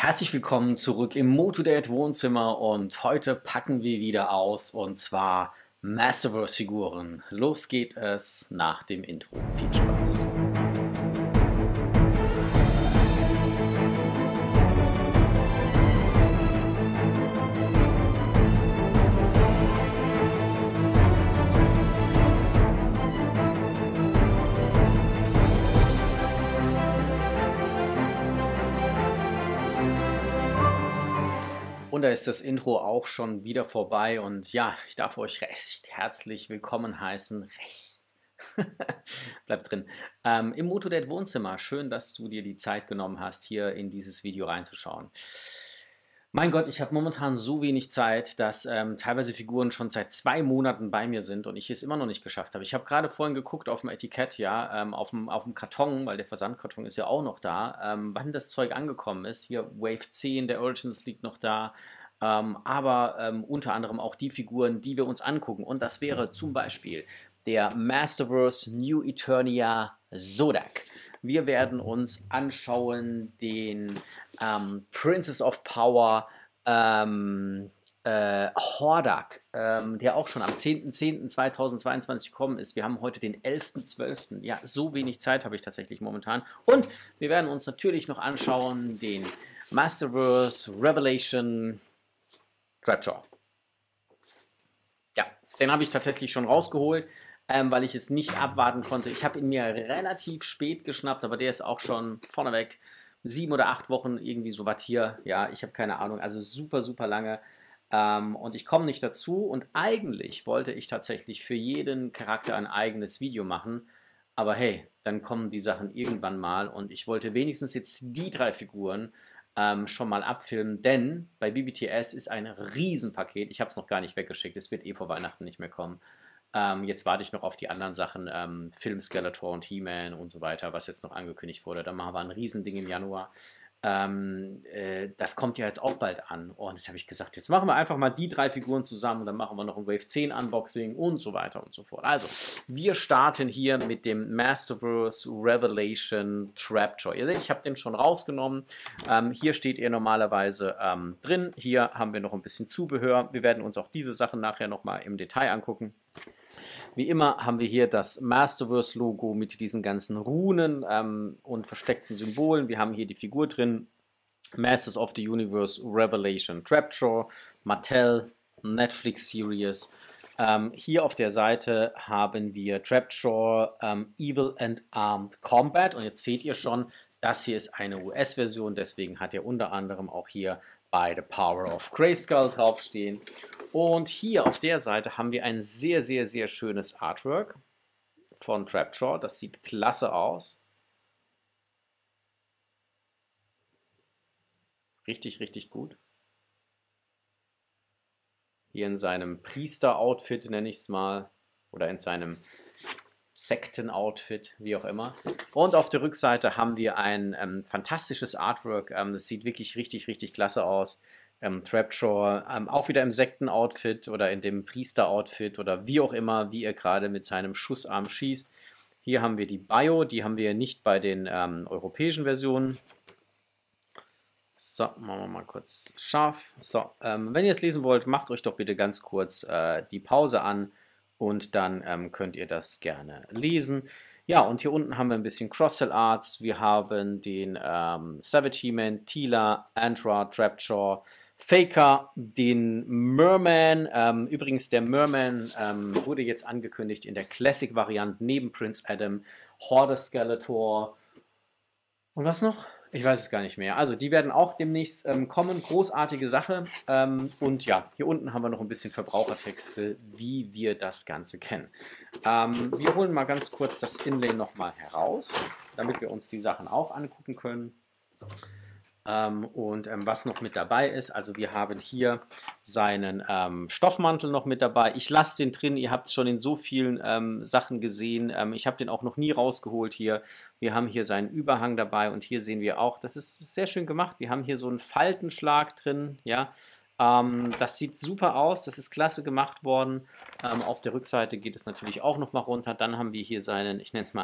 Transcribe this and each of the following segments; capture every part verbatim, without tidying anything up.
Herzlich willkommen zurück im Motodad Wohnzimmer und heute packen wir wieder aus und zwar Masterverse Figuren. Los geht es nach dem Intro. Viel Spaß! Und da ist das Intro auch schon wieder vorbei und ja, ich darf euch recht herzlich willkommen heißen. Recht. Bleibt drin. Ähm, Im Motodad Wohnzimmer. Schön, dass du dir die Zeit genommen hast, hier in dieses Video reinzuschauen. Mein Gott, ich habe momentan so wenig Zeit, dass ähm, teilweise Figuren schon seit zwei Monaten bei mir sind und ich es immer noch nicht geschafft habe. Ich habe gerade vorhin geguckt auf dem Etikett, ja, ähm, auf, dem, auf dem Karton, weil der Versandkarton ist ja auch noch da, ähm, wann das Zeug angekommen ist. Hier Wave zehn, der Origins liegt noch da, ähm, aber ähm, unter anderem auch die Figuren, die wir uns angucken. Und das wäre zum Beispiel der Masterverse New Eternia Zodac. Wir werden uns anschauen den ähm, Princess of Power ähm, äh, Hordak, ähm, der auch schon am zehnten zehnten zweitausendzweiundzwanzig gekommen ist. Wir haben heute den elften zwölften Ja, so wenig Zeit habe ich tatsächlich momentan. Und wir werden uns natürlich noch anschauen den Masterverse Revelation Trapjaw. Ja, den habe ich tatsächlich schon rausgeholt. Ähm, weil ich es nicht abwarten konnte. Ich habe ihn mir relativ spät geschnappt, aber der ist auch schon vorneweg sieben oder acht Wochen irgendwie so was hier. Ja, ich habe keine Ahnung, also super, super lange. Ähm, und ich komme nicht dazu und eigentlich wollte ich tatsächlich für jeden Charakter ein eigenes Video machen. Aber hey, dann kommen die Sachen irgendwann mal und ich wollte wenigstens jetzt die drei Figuren ähm, schon mal abfilmen, denn bei B B T S ist ein Riesenpaket. Ich habe es noch gar nicht weggeschickt, es wird eh vor Weihnachten nicht mehr kommen. Ähm, jetzt warte ich noch auf die anderen Sachen, ähm, Film Skeletor und He-Man und so weiter, was jetzt noch angekündigt wurde. Da machen wir ein Riesending im Januar. Ähm, äh, das kommt ja jetzt auch bald an. Und jetzt habe ich gesagt, jetzt machen wir einfach mal die drei Figuren zusammen und dann machen wir noch ein Wave zehn Unboxing und so weiter und so fort. Also, wir starten hier mit dem Masterverse Revelation Trapjaw. Ihr seht, ich habe den schon rausgenommen. Ähm, hier steht er normalerweise ähm, drin. Hier haben wir noch ein bisschen Zubehör. Wir werden uns auch diese Sachen nachher nochmal im Detail angucken. Wie immer haben wir hier das Masterverse-Logo mit diesen ganzen Runen ähm, und versteckten Symbolen. Wir haben hier die Figur drin. Masters of the Universe Revelation Trapjaw, Mattel, Netflix Series. Ähm, hier auf der Seite haben wir Trapjaw ähm, Evil and Armed Combat. Und jetzt seht ihr schon, das hier ist eine U S-Version. Deswegen hat er unter anderem auch hier bei The Power of Grayskull draufstehen. Und hier auf der Seite haben wir ein sehr, sehr, sehr schönes Artwork von Trapjaw. Das sieht klasse aus. Richtig, richtig gut. Hier in seinem Priester-Outfit, nenne ich es mal. Oder in seinem Sekten-Outfit, wie auch immer. Und auf der Rückseite haben wir ein ähm, fantastisches Artwork. Ähm, das sieht wirklich richtig, richtig klasse aus. Ähm, Trapjaw, ähm, auch wieder im Sekten-Outfit oder in dem Priester-Outfit oder wie auch immer, wie er gerade mit seinem Schussarm schießt. Hier haben wir die Bio, die haben wir nicht bei den ähm, europäischen Versionen. So, machen wir mal kurz scharf. So, ähm, wenn ihr es lesen wollt, macht euch doch bitte ganz kurz äh, die Pause an und dann ähm, könnt ihr das gerne lesen. Ja, und hier unten haben wir ein bisschen Cross-Sell-Arts. Wir haben den ähm, Savage He-Man, Teela, Antra, Trapjaw, Faker, den Merman. Ähm, übrigens, der Merman ähm, wurde jetzt angekündigt in der Classic-Variante neben Prince Adam, Horde Skeletor. Und was noch? Ich weiß es gar nicht mehr. Also die werden auch demnächst ähm, kommen. Großartige Sache. Ähm, und ja, hier unten haben wir noch ein bisschen Verbrauchertexte, wie wir das Ganze kennen. Ähm, wir holen mal ganz kurz das Inlay nochmal heraus, damit wir uns die Sachen auch angucken können. Ähm, und ähm, was noch mit dabei ist, also wir haben hier seinen ähm, Stoffmantel noch mit dabei. Ich lasse den drin, ihr habt es schon in so vielen ähm, Sachen gesehen. Ähm, ich habe den auch noch nie rausgeholt hier. Wir haben hier seinen Überhang dabei und hier sehen wir auch, das ist sehr schön gemacht. Wir haben hier so einen Faltenschlag drin, ja. Ähm, das sieht super aus, das ist klasse gemacht worden. Ähm, auf der Rückseite geht es natürlich auch noch mal runter. Dann haben wir hier seinen, ich nenne es mal,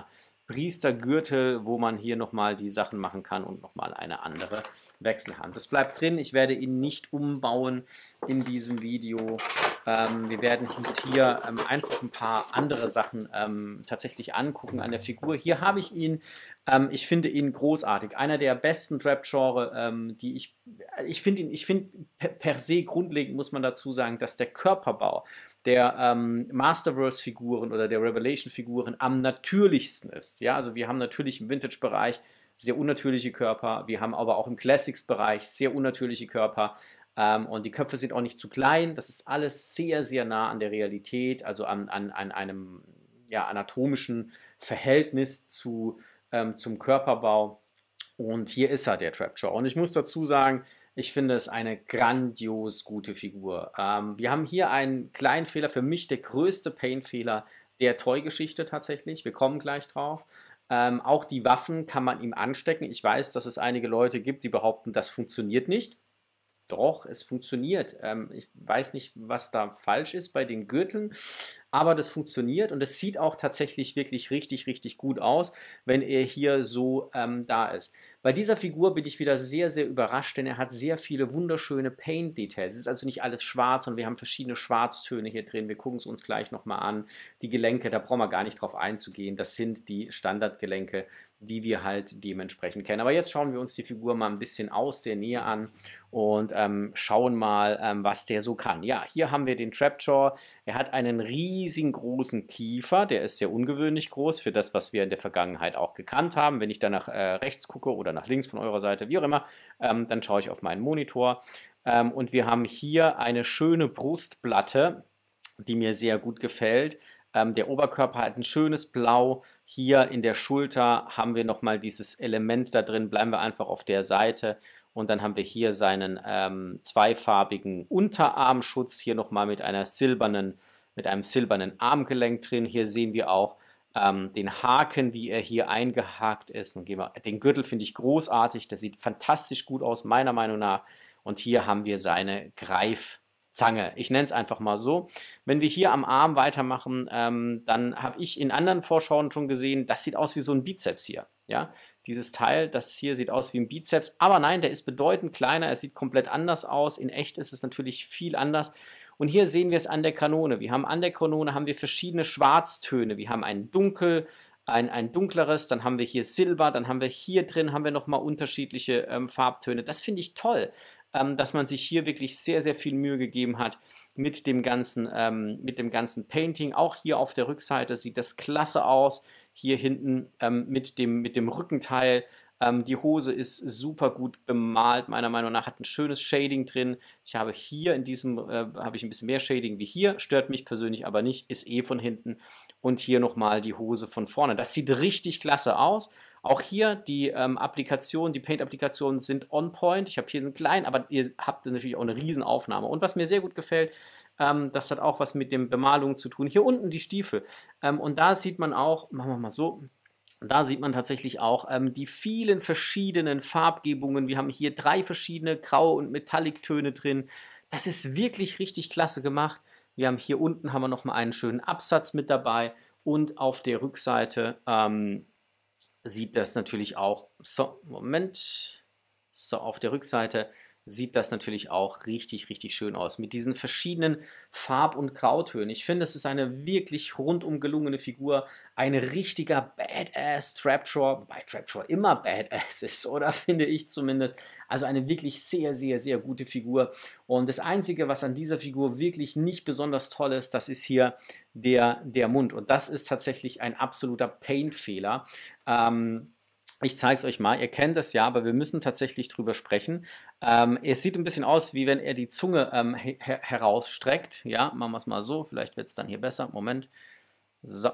Priestergürtel, wo man hier nochmal die Sachen machen kann und nochmal eine andere Wechselhand. Das bleibt drin, ich werde ihn nicht umbauen in diesem Video. Ähm, wir werden uns hier ähm, einfach ein paar andere Sachen ähm, tatsächlich angucken an der Figur. Hier habe ich ihn, ähm, ich finde ihn großartig. Einer der besten Trap-Genre, ähm, die ich, ich finde ihn, ich finde per, per se grundlegend muss man dazu sagen, dass der Körperbau der ähm, Masterverse-Figuren oder der Revelation-Figuren am natürlichsten ist. Ja, also wir haben natürlich im Vintage-Bereich sehr unnatürliche Körper, wir haben aber auch im Classics-Bereich sehr unnatürliche Körper ähm, und die Köpfe sind auch nicht zu klein. Das ist alles sehr, sehr nah an der Realität, also an, an, an einem ja, anatomischen Verhältnis zu, ähm, zum Körperbau. Und hier ist er, der Trapjaw. Und ich muss dazu sagen, ich finde es eine grandios gute Figur. Ähm, wir haben hier einen kleinen Fehler, für mich der größte Paint-Fehler der Toy-Geschichte tatsächlich. Wir kommen gleich drauf. Ähm, auch die Waffen kann man ihm anstecken. Ich weiß, dass es einige Leute gibt, die behaupten, das funktioniert nicht. Doch, es funktioniert. Ähm, ich weiß nicht, was da falsch ist bei den Gürteln, aber das funktioniert und es sieht auch tatsächlich wirklich richtig, richtig gut aus, wenn er hier so ähm, da ist. Bei dieser Figur bin ich wieder sehr, sehr überrascht, denn er hat sehr viele wunderschöne Paint-Details. Es ist also nicht alles schwarz und wir haben verschiedene Schwarztöne hier drin. Wir gucken es uns gleich nochmal an. Die Gelenke, da brauchen wir gar nicht drauf einzugehen. Das sind die Standardgelenke, die wir halt dementsprechend kennen. Aber jetzt schauen wir uns die Figur mal ein bisschen aus der Nähe an und ähm, schauen mal, ähm, was der so kann. Ja, hier haben wir den Trapjaw. Er hat einen riesigen großen Kiefer, der ist sehr ungewöhnlich groß für das, was wir in der Vergangenheit auch gekannt haben. Wenn ich dann nach äh, rechts gucke oder nach links von eurer Seite, wie auch immer, ähm, dann schaue ich auf meinen Monitor. Ähm, und wir haben hier eine schöne Brustplatte, die mir sehr gut gefällt. Ähm, der Oberkörper hat ein schönes Blau. Hier in der Schulter haben wir nochmal dieses Element da drin. Bleiben wir einfach auf der Seite. Und dann haben wir hier seinen ähm, zweifarbigen Unterarmschutz. Hier nochmal mit einer silbernen, mit einem silbernen Armgelenk drin. Hier sehen wir auch ähm, den Haken, wie er hier eingehakt ist. Und gehen wir, den Gürtel finde ich großartig. Der sieht fantastisch gut aus, meiner Meinung nach. Und hier haben wir seine Greif- Zange. Ich nenne es einfach mal so. Wenn wir hier am Arm weitermachen, ähm, dann habe ich in anderen Vorschauen schon gesehen, das sieht aus wie so ein Bizeps hier. Ja? Dieses Teil, das hier sieht aus wie ein Bizeps, aber nein, der ist bedeutend kleiner, er sieht komplett anders aus. In echt ist es natürlich viel anders. Und hier sehen wir es an der Kanone. Wir haben an der Kanone haben wir verschiedene Schwarztöne. Wir haben ein dunkel, ein, ein dunkleres, dann haben wir hier Silber, dann haben wir hier drin haben wir nochmal unterschiedliche ähm, Farbtöne. Das finde ich toll, ähm, dass man sich hier wirklich sehr, sehr viel Mühe gegeben hat mit dem ganzen, ähm, mit dem ganzen Painting. Auch hier auf der Rückseite sieht das klasse aus. Hier hinten ähm, mit dem, mit dem Rückenteil. Ähm, die Hose ist super gut bemalt, meiner Meinung nach, hat ein schönes Shading drin. Ich habe hier in diesem, äh, habe ich ein bisschen mehr Shading wie hier, stört mich persönlich aber nicht, ist eh von hinten. Und hier nochmal die Hose von vorne. Das sieht richtig klasse aus. Auch hier die ähm, Applikationen, die Paint-Applikationen sind on point. Ich habe hier einen kleinen, aber ihr habt natürlich auch eine riesen Aufnahme. Und was mir sehr gut gefällt, ähm, das hat auch was mit den Bemalungen zu tun. Hier unten die Stiefel. Ähm, und da sieht man auch, machen wir mal so, da sieht man tatsächlich auch ähm, die vielen verschiedenen Farbgebungen. Wir haben hier drei verschiedene Grau- und Metallic-Töne drin. Das ist wirklich richtig klasse gemacht. Wir haben hier unten haben wir nochmal einen schönen Absatz mit dabei. Und auf der Rückseite ähm, sieht das natürlich auch, so, Moment, so auf der Rückseite sieht das natürlich auch richtig, richtig schön aus. Mit diesen verschiedenen Farb- und Grautönen. Ich finde, es ist eine wirklich rundum gelungene Figur. Ein richtiger Badass Trapjaw, wobei Trapjaw immer Badass ist, oder finde ich zumindest. Also eine wirklich sehr, sehr, sehr gute Figur. Und das Einzige, was an dieser Figur wirklich nicht besonders toll ist, das ist hier der, der Mund. Und das ist tatsächlich ein absoluter Paint-Fehler. Ähm, Ich zeige es euch mal, ihr kennt das ja, aber wir müssen tatsächlich drüber sprechen. Ähm, es sieht ein bisschen aus, wie wenn er die Zunge ähm, her herausstreckt. Ja, machen wir es mal so, vielleicht wird es dann hier besser. Moment. So.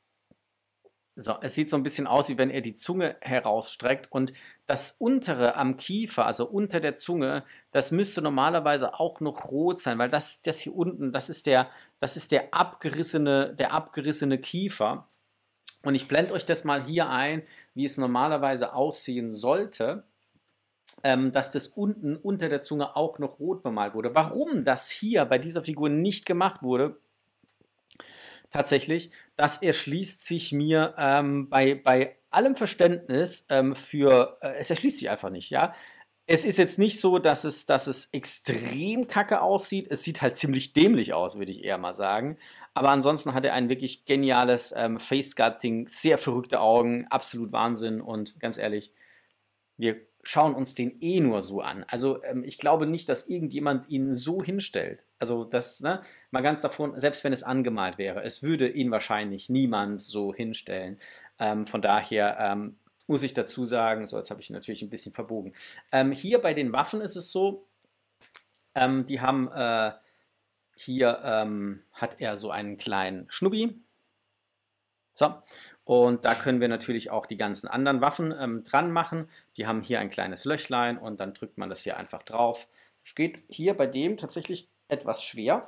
So, es sieht so ein bisschen aus, wie wenn er die Zunge herausstreckt und das untere am Kiefer, also unter der Zunge, das müsste normalerweise auch noch rot sein, weil das, das hier unten, das ist der, das ist der abgerissene, der abgerissene Kiefer. Und ich blende euch das mal hier ein, wie es normalerweise aussehen sollte, ähm, dass das unten unter der Zunge auch noch rot bemalt wurde. Warum das hier bei dieser Figur nicht gemacht wurde, tatsächlich. Das erschließt sich mir ähm, bei, bei allem Verständnis ähm, für, äh, es erschließt sich einfach nicht, ja. Es ist jetzt nicht so, dass es, dass es extrem kacke aussieht. Es sieht halt ziemlich dämlich aus, würde ich eher mal sagen. Aber ansonsten hat er ein wirklich geniales ähm, Face-Sculpting, sehr verrückte Augen, absolut Wahnsinn. Und ganz ehrlich, wir schauen uns den eh nur so an. Also ähm, ich glaube nicht, dass irgendjemand ihn so hinstellt. Also das, ne, mal ganz davon, selbst wenn es angemalt wäre, es würde ihn wahrscheinlich niemand so hinstellen. Ähm, von daher ähm, muss ich dazu sagen, so jetzt habe ich natürlich ein bisschen verbogen. Ähm, hier bei den Waffen ist es so, ähm, die haben, äh, hier ähm, hat er so einen kleinen Schnubbi. So, und da können wir natürlich auch die ganzen anderen Waffen ähm, dran machen. Die haben hier ein kleines Löchlein und dann drückt man das hier einfach drauf. Es geht hier bei dem tatsächlich etwas schwer.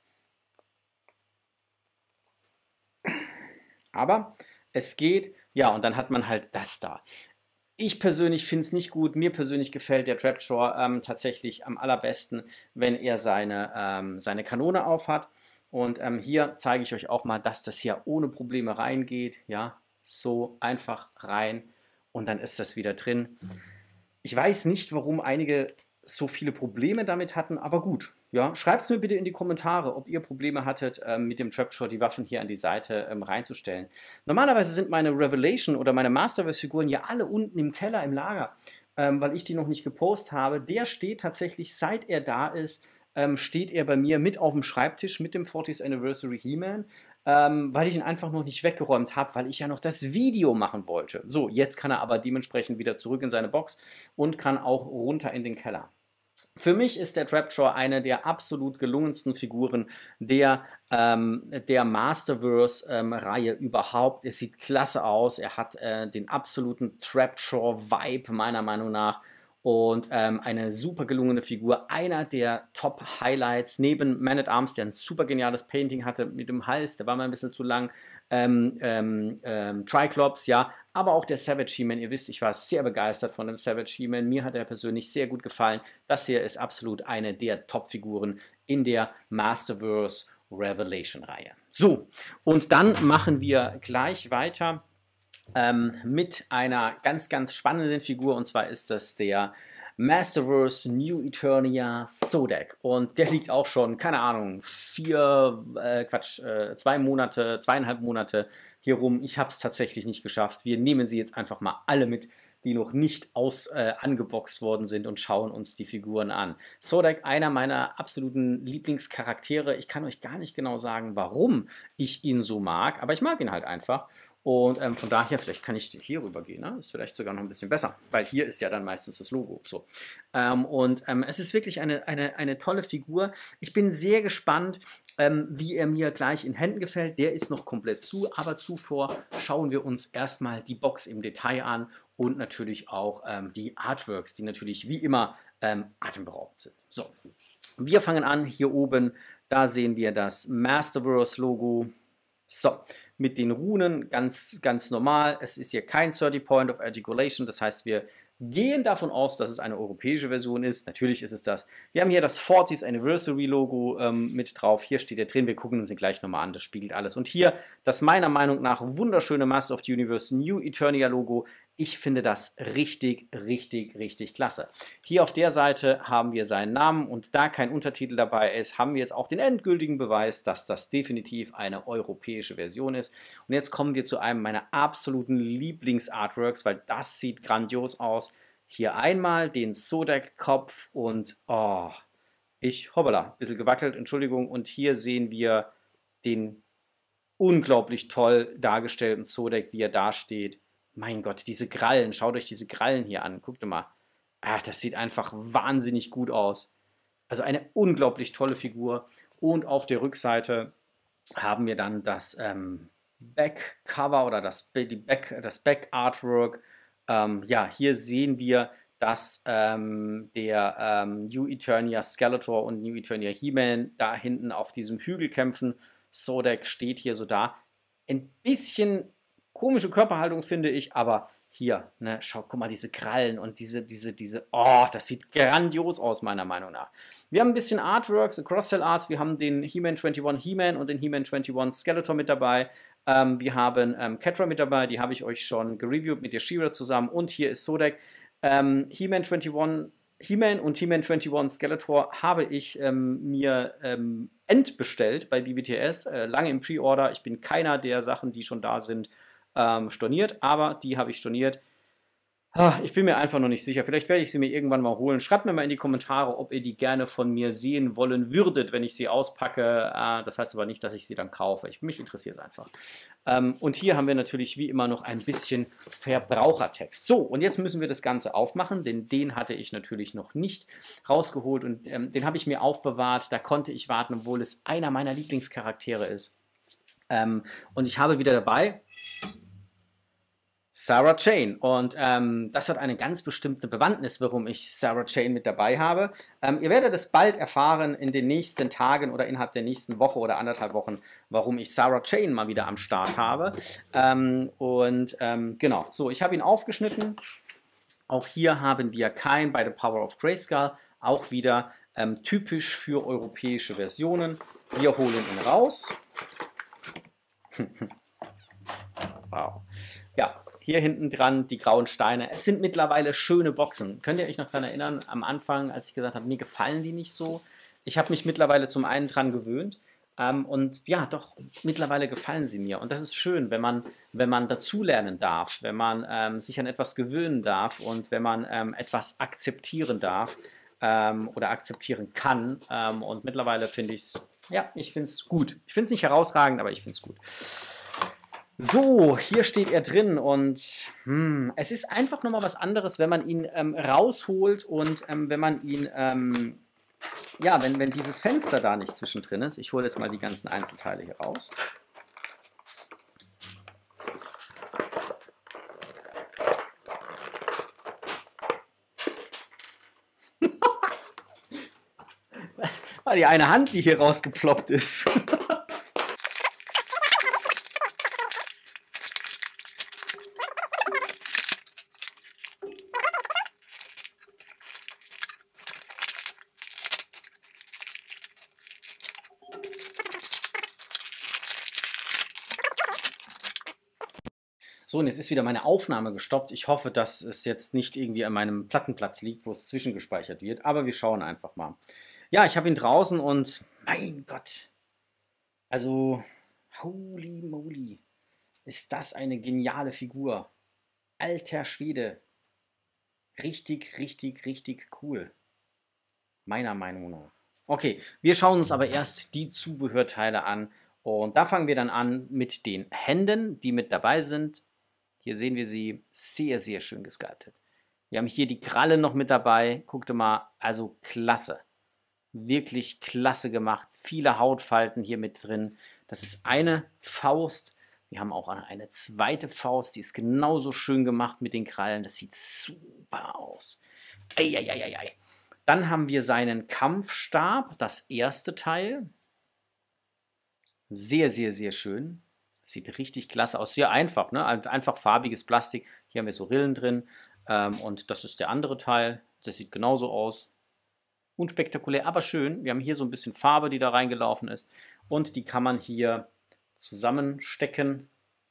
Aber es geht, ja, und dann hat man halt das da. Ich persönlich finde es nicht gut. Mir persönlich gefällt der Trapjaw ähm, tatsächlich am allerbesten, wenn er seine, ähm, seine Kanone aufhat. Und ähm, hier zeige ich euch auch mal, dass das hier ohne Probleme reingeht. Ja, so einfach rein und dann ist das wieder drin. Ich weiß nicht, warum einige so viele Probleme damit hatten, aber gut. Ja, schreibt es mir bitte in die Kommentare, ob ihr Probleme hattet, ähm, mit dem Trapjaw die Waffen hier an die Seite ähm, reinzustellen. Normalerweise sind meine Revelation oder meine Masterverse-Figuren ja alle unten im Keller im Lager, ähm, weil ich die noch nicht gepostet habe. Der steht tatsächlich, seit er da ist, ähm, steht er bei mir mit auf dem Schreibtisch mit dem fortieth Anniversary He-Man, ähm, weil ich ihn einfach noch nicht weggeräumt habe, weil ich ja noch das Video machen wollte. So, jetzt kann er aber dementsprechend wieder zurück in seine Box und kann auch runter in den Keller. Für mich ist der Trapjaw eine der absolut gelungensten Figuren der, ähm, der Masterverse-Reihe ähm, überhaupt. Er sieht klasse aus, er hat äh, den absoluten Trapjaw-Vibe meiner Meinung nach und ähm, eine super gelungene Figur. Einer der Top-Highlights neben Man at Arms, der ein super geniales Painting hatte mit dem Hals, der war mal ein bisschen zu lang. Ähm, ähm, ähm, Triclops, ja, aber auch der Savage He-Man. Ihr wisst, ich war sehr begeistert von dem Savage He-Man. Mir hat er persönlich sehr gut gefallen. Das hier ist absolut eine der Top-Figuren in der Masterverse Revelation-Reihe. So, und dann machen wir gleich weiter ähm, mit einer ganz, ganz spannenden Figur. Und zwar ist das der Masterverse New Eternia Sodek. Und der liegt auch schon, keine Ahnung, vier, äh, Quatsch, äh, zwei Monate, zweieinhalb Monate hier rum. Ich habe es tatsächlich nicht geschafft. Wir nehmen sie jetzt einfach mal alle mit, die noch nicht aus äh, angeboxt worden sind und schauen uns die Figuren an. Sodek, einer meiner absoluten Lieblingscharaktere. Ich kann euch gar nicht genau sagen, warum ich ihn so mag, aber ich mag ihn halt einfach. Und ähm, von daher, vielleicht kann ich hier rüber gehen, ne? Ist vielleicht sogar noch ein bisschen besser, weil hier ist ja dann meistens das Logo. So. Ähm, und ähm, es ist wirklich eine, eine, eine tolle Figur. Ich bin sehr gespannt, ähm, wie er mir gleich in Händen gefällt. Der ist noch komplett zu, aber zuvor schauen wir uns erstmal die Box im Detail an und natürlich auch ähm, die Artworks, die natürlich wie immer ähm, atemberaubend sind. So, wir fangen an hier oben. Da sehen wir das Masterverse-Logo. So, mit den Runen ganz, ganz normal. Es ist hier kein thirty Point of Articulation, das heißt, wir gehen davon aus, dass es eine europäische Version ist. Natürlich ist es das. Wir haben hier das fortieth Anniversary Logo ähm, mit drauf. Hier steht er drin. Wir gucken uns den gleich nochmal an. Das spiegelt alles. Und hier das meiner Meinung nach wunderschöne Master of the Universe New Eternia Logo. Ich finde das richtig, richtig, richtig klasse. Hier auf der Seite haben wir seinen Namen und da kein Untertitel dabei ist, haben wir jetzt auch den endgültigen Beweis, dass das definitiv eine europäische Version ist. Und jetzt kommen wir zu einem meiner absoluten Lieblingsartworks, weil das sieht grandios aus. Hier einmal den Sodek-Kopf und oh, ich, hoppala, ein bisschen gewackelt, Entschuldigung. Und hier sehen wir den unglaublich toll dargestellten Sodek, wie er da steht. Mein Gott, diese Krallen, schaut euch diese Krallen hier an. Guckt mal. Ach, das sieht einfach wahnsinnig gut aus. Also eine unglaublich tolle Figur. Und auf der Rückseite haben wir dann das ähm, Backcover oder das, die Back, das Back-Artwork. Ähm, ja, hier sehen wir, dass ähm, der ähm, New Eternia Skeletor und New Eternia He-Man da hinten auf diesem Hügel kämpfen. Sodek steht hier so da. Ein bisschen komische Körperhaltung, finde ich, aber hier, ne, schau, guck mal, diese Krallen und diese, diese, diese, oh, das sieht grandios aus, meiner Meinung nach. Wir haben ein bisschen Artworks, Cross-Cell Arts, wir haben den He-Man einundzwanzig He-Man und den He-Man einundzwanzig Skeletor mit dabei. Ähm, wir haben ähm, Catra mit dabei, die habe ich euch schon gereviewt mit der She-Ra zusammen. Und hier ist Sodek. Ähm, He-Man einundzwanzig, He-Man und He-Man einundzwanzig Skeletor habe ich ähm, mir ähm, endbestellt bei B B T S, äh, lange im Pre-Order. Ich bin keiner der Sachen, die schon da sind, ähm, storniert, aber die habe ich storniert. Ah, ich bin mir einfach noch nicht sicher. Vielleicht werde ich sie mir irgendwann mal holen. Schreibt mir mal in die Kommentare, ob ihr die gerne von mir sehen wollen würdet, wenn ich sie auspacke. Ah, das heißt aber nicht, dass ich sie dann kaufe. Ich, mich interessiert es einfach. Ähm, und hier haben wir natürlich wie immer noch ein bisschen Verbrauchertext. So, und jetzt müssen wir das Ganze aufmachen, denn den hatte ich natürlich noch nicht rausgeholt und ähm, den habe ich mir aufbewahrt. Da konnte ich warten, obwohl es einer meiner Lieblingscharaktere ist. Ähm, und ich habe wieder dabei Sarah Jane. Und ähm, das hat eine ganz bestimmte Bewandtnis, warum ich Sarah Jane mit dabei habe. Ähm, ihr werdet es bald erfahren in den nächsten Tagen oder innerhalb der nächsten Woche oder anderthalb Wochen, warum ich Sarah Jane mal wieder am Start habe. Ähm, und ähm, genau, so, ich habe ihn aufgeschnitten. Auch hier haben wir kein bei The Power of Grayskull, auch wieder ähm, typisch für europäische Versionen. Wir holen ihn raus. Wow. Ja, hier hinten dran die grauen Steine. Es sind mittlerweile schöne Boxen. Könnt ihr euch noch daran erinnern, am Anfang, als ich gesagt habe, mir gefallen die nicht so? Ich habe mich mittlerweile zum einen dran gewöhnt. Ähm, und ja, doch, mittlerweile gefallen sie mir. Und das ist schön, wenn man, wenn man dazulernen darf, wenn man ähm, sich an etwas gewöhnen darf und wenn man ähm, etwas akzeptieren darf ähm, oder akzeptieren kann. Ähm, und mittlerweile finde ich es, ja, ich finde es gut. Ich finde es nicht herausragend, aber ich finde es gut. So, hier steht er drin und hm, es ist einfach nochmal was anderes, wenn man ihn ähm, rausholt und ähm, wenn man ihn, ähm, ja, wenn, wenn dieses Fenster da nicht zwischendrin ist. Ich hole jetzt mal die ganzen Einzelteile hier raus. War die eine Hand, die hier rausgeploppt ist. So, und jetzt ist wieder meine Aufnahme gestoppt. Ich hoffe, dass es jetzt nicht irgendwie an meinem Plattenplatz liegt, wo es zwischengespeichert wird. Aber wir schauen einfach mal. Ja, ich habe ihn draußen und mein Gott. Also, holy moly. Ist das eine geniale Figur. Alter Schwede. Richtig, richtig, richtig cool. Meiner Meinung nach. Okay, wir schauen uns aber erst die Zubehörteile an. Und da fangen wir dann an mit den Händen, die mit dabei sind. Hier sehen wir sie sehr, sehr schön gesculptet. Wir haben hier die Kralle noch mit dabei. Guckt mal, also klasse. Wirklich klasse gemacht. Viele Hautfalten hier mit drin. Das ist eine Faust. Wir haben auch eine zweite Faust, die ist genauso schön gemacht mit den Krallen. Das sieht super aus. Eieieiei. Dann haben wir seinen Kampfstab, das erste Teil. Sehr, sehr, sehr schön. Sieht richtig klasse aus. Sehr einfach, ne? Einfach farbiges Plastik. Hier haben wir so Rillen drin. Ähm, und das ist der andere Teil. Das sieht genauso aus. Unspektakulär, aber schön. Wir haben hier so ein bisschen Farbe, die da reingelaufen ist. Und die kann man hier zusammenstecken.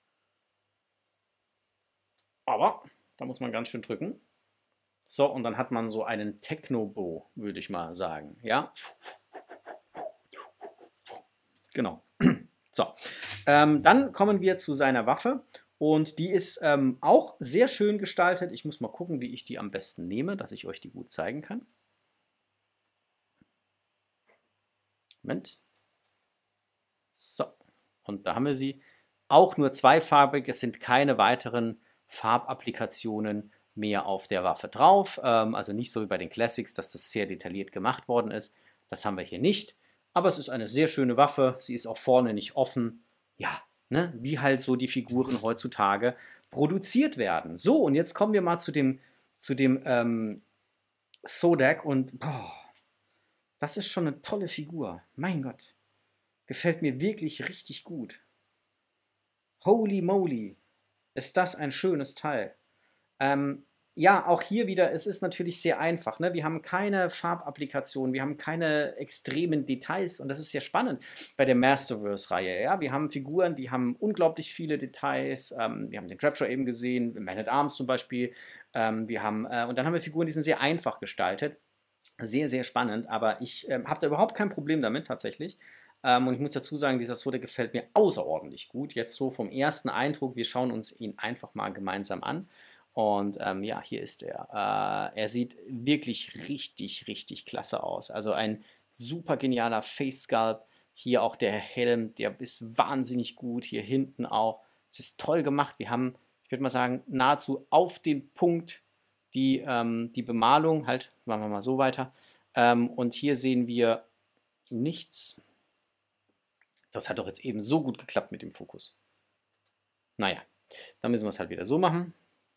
Aber da muss man ganz schön drücken. So, und dann hat man so einen Techno-Bow, würde ich mal sagen. Ja. Genau. So, ähm, dann kommen wir zu seiner Waffe und die ist ähm, auch sehr schön gestaltet. Ich muss mal gucken, wie ich die am besten nehme, dass ich euch die gut zeigen kann. Moment. So, und da haben wir sie. Auch nur zweifarbig, es sind keine weiteren Farbapplikationen mehr auf der Waffe drauf. Ähm, also nicht so wie bei den Classics, dass das sehr detailliert gemacht worden ist. Das haben wir hier nicht. Aber es ist eine sehr schöne Waffe. Sie ist auch vorne nicht offen. Ja, ne, wie halt so die Figuren heutzutage produziert werden. So, und jetzt kommen wir mal zu dem, zu dem ähm, Sodek. Und boah, das ist schon eine tolle Figur. Mein Gott. Gefällt mir wirklich richtig gut. Holy moly. Ist das ein schönes Teil. Ähm, ja, auch hier wieder, es ist natürlich sehr einfach. Ne? Wir haben keine Farbapplikation, wir haben keine extremen Details und das ist sehr spannend bei der Masterverse-Reihe. Ja? Wir haben Figuren, die haben unglaublich viele Details. Ähm, wir haben den Trapjaw eben gesehen, Man at Arms zum Beispiel. Ähm, wir haben, äh, und dann haben wir Figuren, die sind sehr einfach gestaltet. Sehr, sehr spannend, aber ich ähm, habe da überhaupt kein Problem damit tatsächlich. Ähm, und ich muss dazu sagen, dieser Soda gefällt mir außerordentlich gut. Jetzt so vom ersten Eindruck, wir schauen uns ihn einfach mal gemeinsam an. Und ähm, ja, hier ist er. Äh, er sieht wirklich richtig, richtig klasse aus. Also ein super genialer Face Sculpt. Hier auch der Helm, der ist wahnsinnig gut. Hier hinten auch. Es ist toll gemacht. Wir haben, ich würde mal sagen, nahezu auf den Punkt die, ähm, die Bemalung. Halt, machen wir mal so weiter. Ähm, und hier sehen wir nichts. Das hat doch jetzt eben so gut geklappt mit dem Fokus. Naja, dann müssen wir es halt wieder so machen.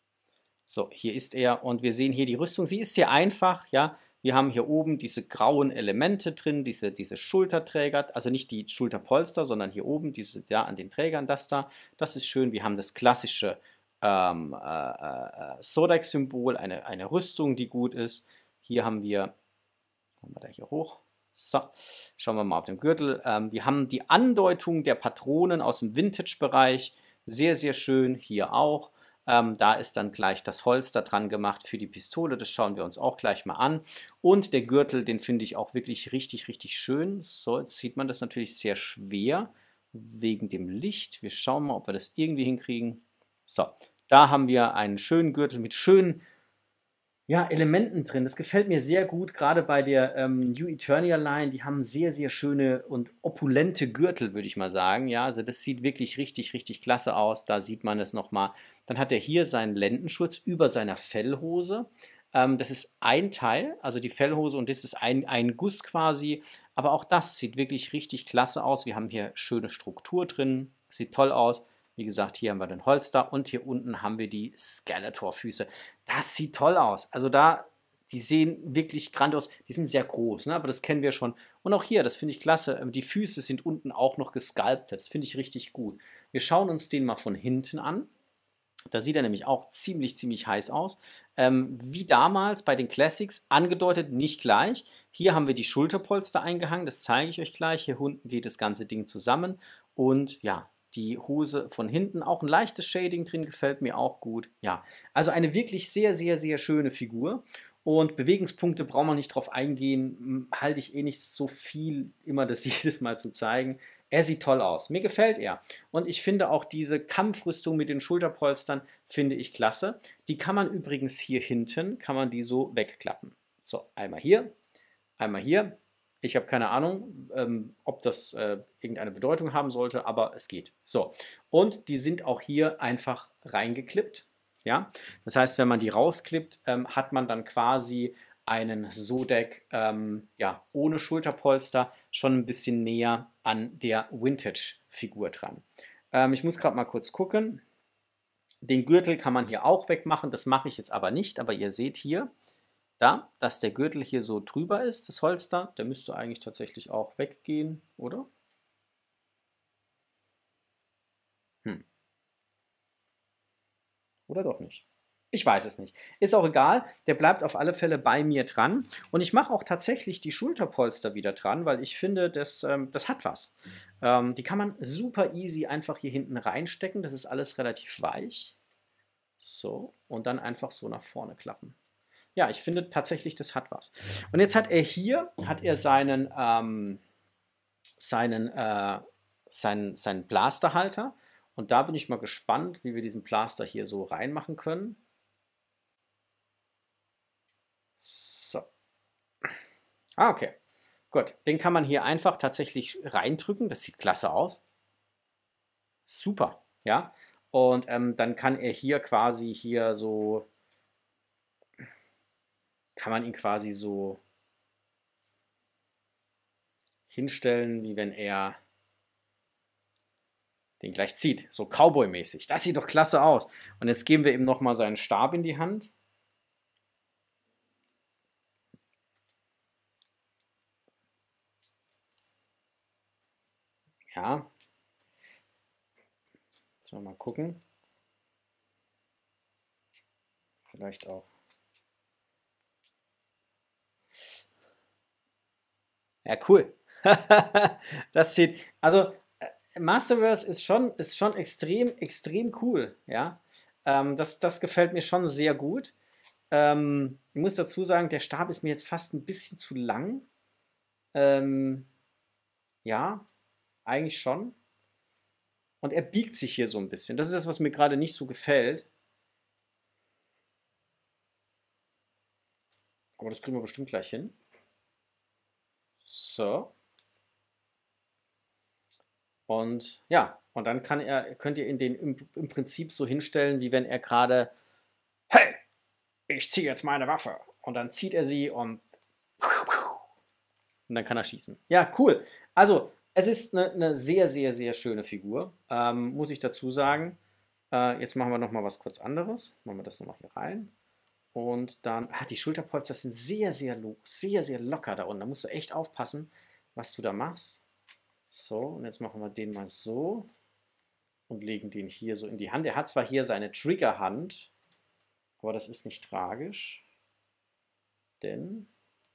So, hier ist er und wir sehen hier die Rüstung. Sie ist sehr einfach, ja. Wir haben hier oben diese grauen Elemente drin, diese, diese Schulterträger, also nicht die Schulterpolster, sondern hier oben, diese da an den Trägern, das da. Das ist schön. Wir haben das klassische ähm, äh, äh, Sodex-Symbol, eine, eine Rüstung, die gut ist. Hier haben wir, kommen wir da hier hoch. So, schauen wir mal auf den Gürtel. Ähm, wir haben die Andeutung der Patronen aus dem Vintage-Bereich. Sehr, sehr schön. Hier auch. Ähm, da ist dann gleich das Holster dran gemacht für die Pistole. Das schauen wir uns auch gleich mal an. Und der Gürtel, den finde ich auch wirklich richtig, richtig schön. So, jetzt sieht man das natürlich sehr schwer wegen dem Licht. Wir schauen mal, ob wir das irgendwie hinkriegen. So, da haben wir einen schönen Gürtel mit schönen ja, Elementen drin. Das gefällt mir sehr gut, gerade bei der ähm, New Eternia Line. Die haben sehr, sehr schöne und opulente Gürtel, würde ich mal sagen. Ja, also das sieht wirklich richtig, richtig klasse aus. Da sieht man es nochmal. Dann hat er hier seinen Lendenschutz über seiner Fellhose. Ähm, das ist ein Teil, also die Fellhose, und das ist ein, ein Guss quasi. Aber auch das sieht wirklich richtig klasse aus. Wir haben hier schöne Struktur drin. Sieht toll aus. Wie gesagt, hier haben wir den Holster und hier unten haben wir die Skeletor-Füße. Das sieht toll aus. Also da, die sehen wirklich grandios. Die sind sehr groß, ne? Aber das kennen wir schon. Und auch hier, das finde ich klasse. Die Füße sind unten auch noch gesculptet. Das finde ich richtig gut. Wir schauen uns den mal von hinten an. Da sieht er nämlich auch ziemlich, ziemlich heiß aus. Ähm, wie damals bei den Classics, angedeutet, nicht gleich. Hier haben wir die Schulterpolster eingehangen, das zeige ich euch gleich. Hier unten geht das ganze Ding zusammen. Und ja, die Hose von hinten, auch ein leichtes Shading drin, gefällt mir auch gut. Ja, also eine wirklich sehr, sehr, sehr schöne Figur. Und Bewegungspunkte braucht man nicht drauf eingehen, halte ich eh nicht so viel, immer das jedes Mal zu zeigen. Er sieht toll aus. Mir gefällt er. Und ich finde auch diese Kampfrüstung mit den Schulterpolstern, finde ich klasse. Die kann man übrigens hier hinten, kann man die so wegklappen. So, einmal hier, einmal hier. Ich habe keine Ahnung, ähm, ob das äh, irgendeine Bedeutung haben sollte, aber es geht. So, und die sind auch hier einfach reingeklippt. Ja, das heißt, wenn man die rausklippt, ähm, hat man dann quasi einen Sodec ähm, ja, ohne Schulterpolster schon ein bisschen näher an der Vintage-Figur dran. Ähm, ich muss gerade mal kurz gucken. Den Gürtel kann man hier auch wegmachen, das mache ich jetzt aber nicht, aber ihr seht hier, da, dass der Gürtel hier so drüber ist, das Holster, der müsste eigentlich tatsächlich auch weggehen, oder? Hm. Oder doch nicht? Ich weiß es nicht. Ist auch egal, der bleibt auf alle Fälle bei mir dran. Und ich mache auch tatsächlich die Schulterpolster wieder dran, weil ich finde, das, ähm, das hat was. Ähm, die kann man super easy einfach hier hinten reinstecken. Das ist alles relativ weich. So, und dann einfach so nach vorne klappen. Ja, ich finde tatsächlich, das hat was. Und jetzt hat er hier, hat er seinen, ähm, seinen, äh, seinen, seinen Blasterhalter. Und da bin ich mal gespannt, wie wir diesen Blaster hier so reinmachen können. So. Ah, okay. Gut. Den kann man hier einfach tatsächlich reindrücken. Das sieht klasse aus. Super. Ja. Und ähm, dann kann er hier quasi hier so, kann man ihn quasi so hinstellen, wie wenn er den gleich zieht. So Cowboy-mäßig. Das sieht doch klasse aus. Und jetzt geben wir ihm nochmal seinen Stab in die Hand. Ja. Jetzt mal gucken. vielleicht auch. Ja, cool. Das sieht, also äh, Masterverse ist schon, ist schon extrem, extrem cool, ja. Ähm, das, das gefällt mir schon sehr gut. Ähm, ich muss dazu sagen, der Stab ist mir jetzt fast ein bisschen zu lang. Ähm, ja, eigentlich schon. Und er biegt sich hier so ein bisschen. Das ist das, was mir gerade nicht so gefällt. Aber das kriegen wir bestimmt gleich hin. So. Und ja, und dann kann er, könnt ihr ihn den im, im Prinzip so hinstellen, wie wenn er gerade, hey, ich ziehe jetzt meine Waffe. Und dann zieht er sie und, und dann kann er schießen. Ja, cool. Also, es ist eine, eine sehr, sehr, sehr schöne Figur, ähm, muss ich dazu sagen. Äh, jetzt machen wir noch mal was kurz anderes. Machen wir das nochmal hier rein. Und dann, ah, die Schulterpolster sind sehr, sehr, sehr, sehr locker da unten. Da musst du echt aufpassen, was du da machst. So, und jetzt machen wir den mal so und legen den hier so in die Hand. Er hat zwar hier seine Triggerhand, aber das ist nicht tragisch, denn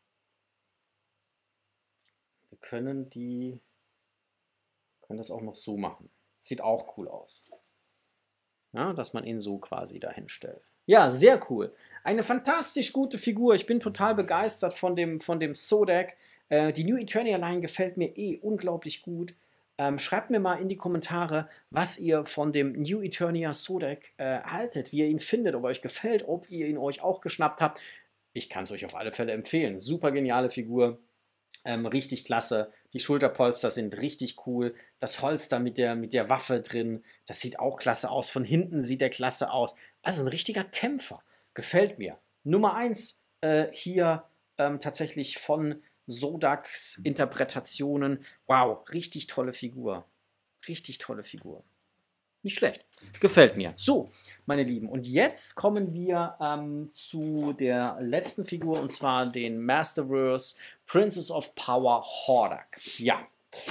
wir können die, können das auch noch so machen. Sieht auch cool aus. Ja, dass man ihn so quasi dahin stellt. Ja, sehr cool. Eine fantastisch gute Figur. Ich bin total begeistert von dem, von dem Zodac. Äh, die New Eternia Line gefällt mir eh unglaublich gut. Ähm, schreibt mir mal in die Kommentare, was ihr von dem New Eternia Zodac äh, haltet, wie ihr ihn findet, ob er euch gefällt, ob ihr ihn euch auch geschnappt habt. Ich kann es euch auf alle Fälle empfehlen. Super geniale Figur. Ähm, richtig klasse. Die Schulterpolster sind richtig cool. Das Holster mit der, mit der Waffe drin, das sieht auch klasse aus. Von hinten sieht der klasse aus. Also ein richtiger Kämpfer. Gefällt mir. Nummer eins äh, hier ähm, tatsächlich von Zodacs Interpretationen. Wow, richtig tolle Figur. Richtig tolle Figur. Nicht schlecht. Gefällt mir. So, meine Lieben. Und jetzt kommen wir ähm, zu der letzten Figur, und zwar den Masterverse Princess of Power Hordak. Ja.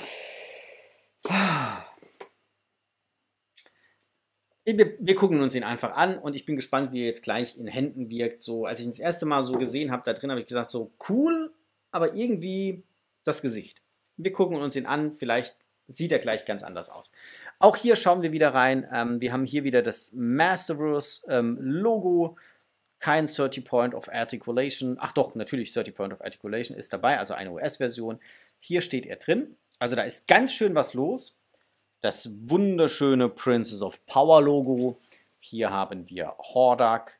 Wir, wir gucken uns ihn einfach an und ich bin gespannt, wie er jetzt gleich in Händen wirkt. So, als ich ihn das erste Mal so gesehen habe, da drin habe ich gesagt, so cool, aber irgendwie das Gesicht. Wir gucken uns ihn an, vielleicht sieht er gleich ganz anders aus. Auch hier schauen wir wieder rein. Ähm, wir haben hier wieder das Masterverse ähm, Logo. Kein thirty Point of Articulation. Ach doch, natürlich thirty Point of Articulation ist dabei, also eine U S-Version. Hier steht er drin. Also da ist ganz schön was los. Das wunderschöne Princess of Power Logo. Hier haben wir Hordak.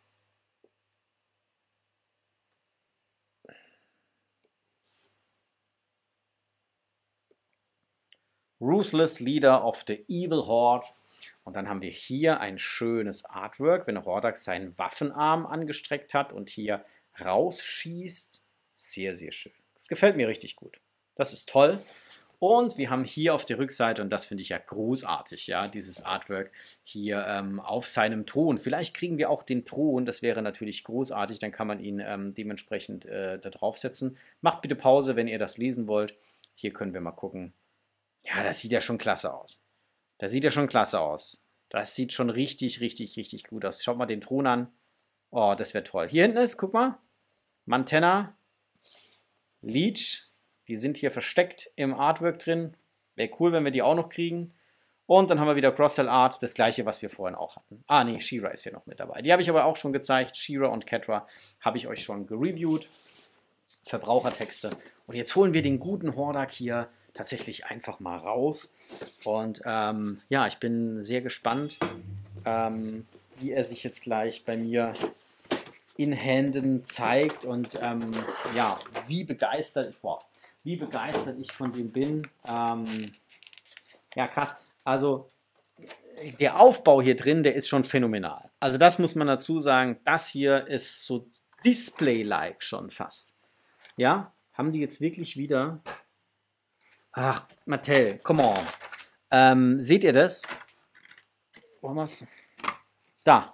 Ruthless Leader of the Evil Horde. Und dann haben wir hier ein schönes Artwork, wenn Hordak seinen Waffenarm angestreckt hat und hier rausschießt. Sehr, sehr schön. Das gefällt mir richtig gut. Das ist toll. Und wir haben hier auf der Rückseite, und das finde ich ja großartig, ja, dieses Artwork hier ähm, auf seinem Thron. Vielleicht kriegen wir auch den Thron, das wäre natürlich großartig, dann kann man ihn ähm, dementsprechend äh, da draufsetzen. Macht bitte Pause, wenn ihr das lesen wollt. Hier können wir mal gucken. Ja, das sieht ja schon klasse aus. Das sieht ja schon klasse aus. Das sieht schon richtig, richtig, richtig gut aus. Schaut mal den Thron an. Oh, das wäre toll. Hier hinten ist, guck mal, Mantenna, Leech. Die sind hier versteckt im Artwork drin. Wäre cool, wenn wir die auch noch kriegen. Und dann haben wir wieder Cross-Sell Art, das gleiche, was wir vorhin auch hatten. Ah, nee, She-Ra ist hier noch mit dabei. Die habe ich aber auch schon gezeigt. She-Ra und Catra habe ich euch schon gereviewt. Verbrauchertexte. Und jetzt holen wir den guten Hordak hier tatsächlich einfach mal raus. Und ähm, ja, ich bin sehr gespannt, ähm, wie er sich jetzt gleich bei mir in Händen zeigt. Und ähm, ja, wie begeistert ich, wow, wie begeistert ich von dem bin. Ähm, ja, krass. Also der Aufbau hier drin, der ist schon phänomenal. Also das muss man dazu sagen. Das hier ist so Display-like schon fast. Ja, haben die jetzt wirklich wieder... Ach, Mattel, come on. Ähm, seht ihr das? Wo haben wir's? Da.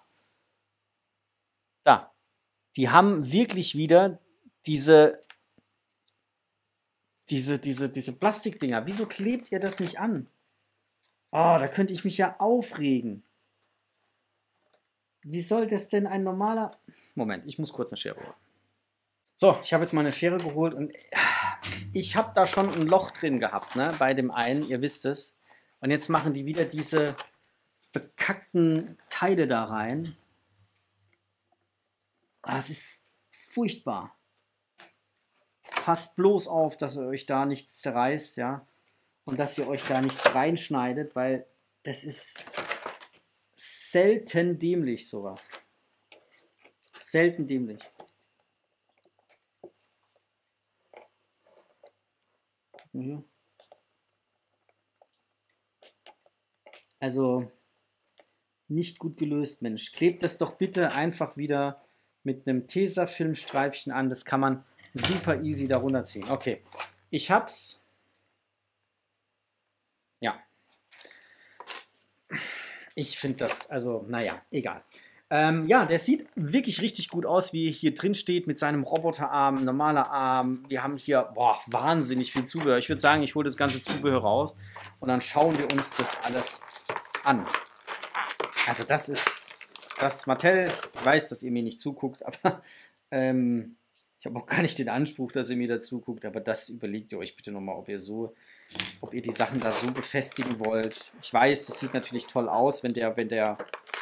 Da. Die haben wirklich wieder diese, diese, diese, diese Plastikdinger. Wieso klebt ihr das nicht an? Oh, da könnte ich mich ja aufregen. Wie soll das denn ein normaler... Moment, ich muss kurz eine Schere holen. So, ich habe jetzt mal eine Schere geholt und ich habe da schon ein Loch drin gehabt, ne, bei dem einen, ihr wisst es. Und jetzt machen die wieder diese bekackten Teile da rein. Das ist furchtbar. Passt bloß auf, dass ihr euch da nichts zerreißt, ja. Und dass ihr euch da nichts reinschneidet, weil das ist selten dämlich, sowas. Selten dämlich. Also nicht gut gelöst, Mensch. Klebt das doch bitte einfach wieder mit einem Tesafilmstreifchen an. Das kann man super easy darunter ziehen. Okay, ich hab's. Ja. Ich finde das, also, naja, egal. Ähm, ja, der sieht wirklich richtig gut aus, wie hier drin steht, mit seinem Roboterarm, normaler Arm. Wir haben hier, boah, wahnsinnig viel Zubehör. Ich würde sagen, ich hole das ganze Zubehör raus und dann schauen wir uns das alles an. Also das ist, das Mattel, ich weiß, dass ihr mir nicht zuguckt, aber ähm, ich habe auch gar nicht den Anspruch, dass ihr mir da zuguckt, aber das überlegt ihr euch bitte nochmal, ob ihr so, ob ihr die Sachen da so befestigen wollt. Ich weiß, das sieht natürlich toll aus, wenn der, wenn der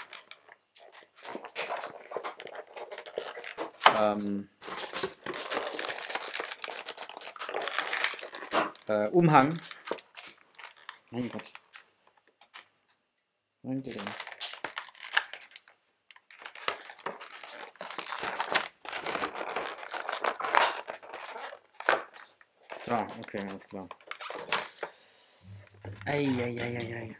ähm, äh, Umhang. Mein Gott. Mein Gott. So, okay, alles klar. Eieieiei.